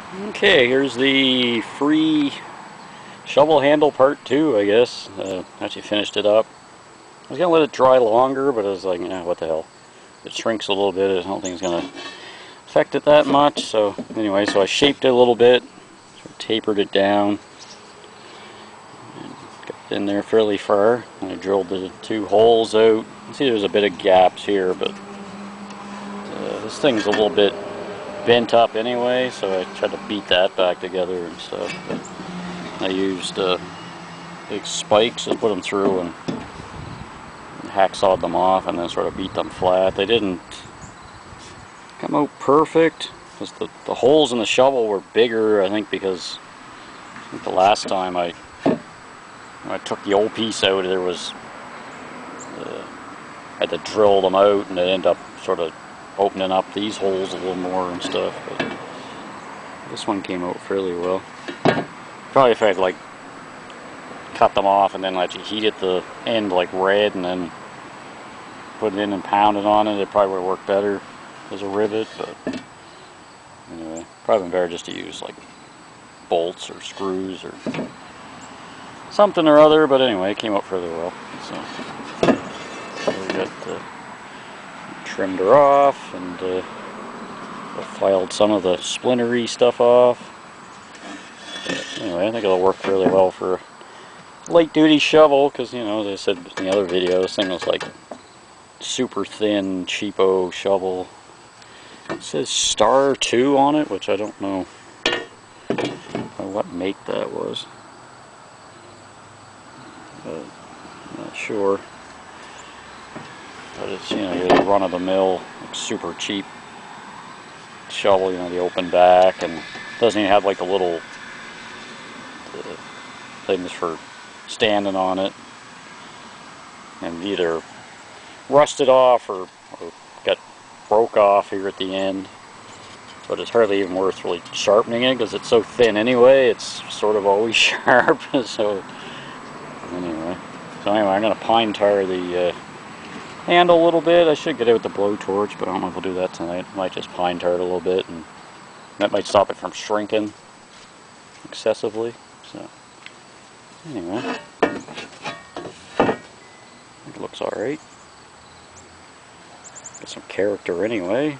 Okay, here's the free shovel handle part 2, I guess. Actually finished it up. I was going to let it dry longer, but I was like, what the hell. It shrinks a little bit, I don't think it's going to affect it that much. So anyway, so I shaped it a little bit, sort of tapered it down, and got it in there fairly far. And I drilled the 2 holes out. You can see there's a bit of gaps here, but this thing's a little bit bent up anyway, so I tried to beat that back together and stuff. But I used big spikes to put them through and hacksawed them off and then sort of beat them flat. They didn't come out perfect because the holes in the shovel were bigger, I think, because I think the last time when I took the old piece out, there was I had to drill them out, and it ended up sort of opening up these holes a little more and stuff. But this one came out fairly well. Probably if I'd like cut them off and then let you heat it the end like red and then put it in and pound it on it, it probably would have worked better as a rivet. But anyway, probably been better just to use like bolts or screws or something or other. But anyway, it came out fairly well. So we got trimmed her off and filed some of the splintery stuff off. But anyway, I think it'll work fairly well for a light duty shovel, because, you know, as I said in the other video, this thing was like super thin, cheapo shovel. It says Star 2 on it, which I don't know what make that was. But I'm not sure. But it's, you know, your run-of-the-mill, like, super cheap shovel, you know, the open back, and doesn't even have like the little things for standing on it, and either rusted off or got broke off here at the end. But it's hardly even worth really sharpening it because it's so thin anyway. It's sort of always sharp. So anyway, I'm going to pine tar the handle a little bit. I should get it with the blowtorch, but I don't know if I'll do that tonight. I might just pine tar it a little bit, and that might stop it from shrinking excessively. So anyway, I think it looks alright. Got some character anyway.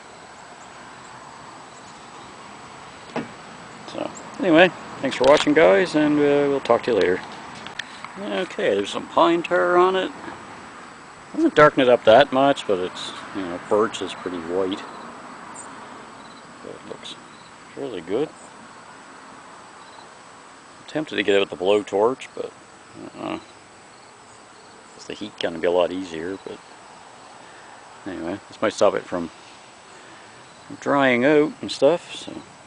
So anyway, thanks for watching, guys, and we'll talk to you later. Okay, there's some pine tar on it. I haven't darkened it up that much, but it's, you know, birch is pretty white. But it looks fairly good. I'm tempted to get it with the blowtorch, but I don't know. It's the heat going to be a lot easier, but anyway, this might stop it from drying out and stuff, so.